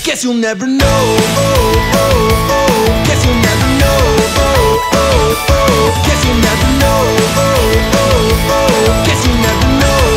Guess you'll never know. Guess you'll never know. Guess you'll never know. Guess you'll never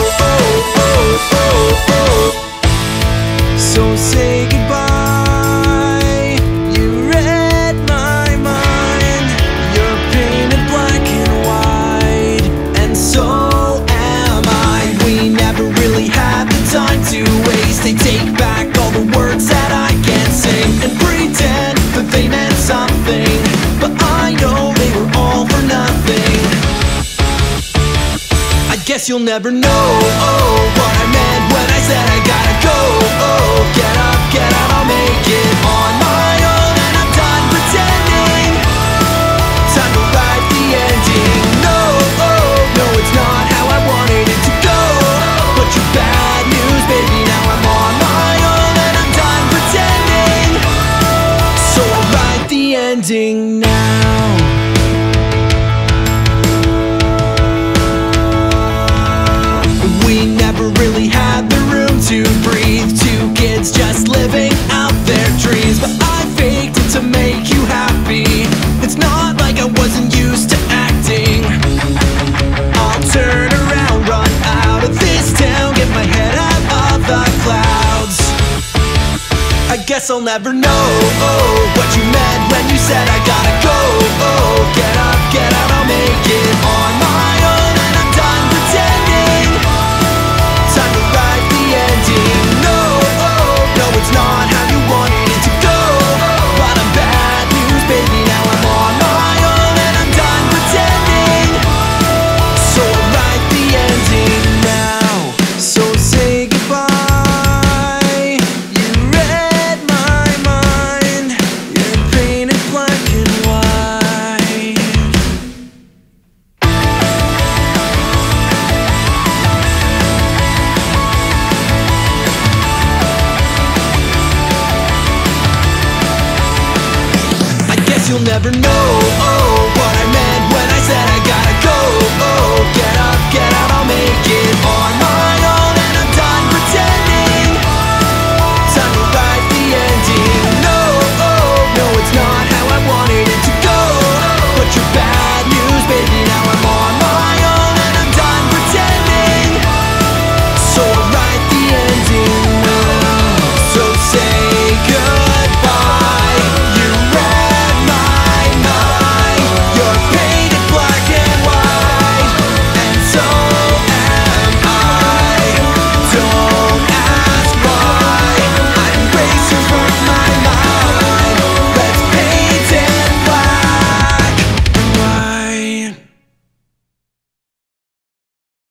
know. So say goodbye. You read my mind. You're painted black and white, and so am I. We never really had the time to waste. They take back all the words that I can't sing and pretend that they meant something, but I know they were all for nothing. I guess you'll never know what I meant when I said I gotta go. Get up, get out, I'll make it on my own, and I'm done pretending. Time to write the ending. No, no, it's not how I wanted it to go, but you're bad news, baby. Now I'm on my own, and I'm done pretending. So I'll write the ending now. We never really had the room to breathe. Two kids just living out their dreams, but I faked it to make you happy. It's not like I wasn't used to acting. I'll turn around, run out of this town, get my head out of the clouds. I guess I'll never know what you meant when you said I gotta go. Get up, get out, I'll make it on my own, and I'm done pretending. Time to write the ending. No, no, it's not how you wanted it to go, but I'm bad news, baby. Now I'm on my own, and I'm done pretending. So I'll write the ending now. So say goodbye. You read my mind. You're painted black and white. I guess you'll never know.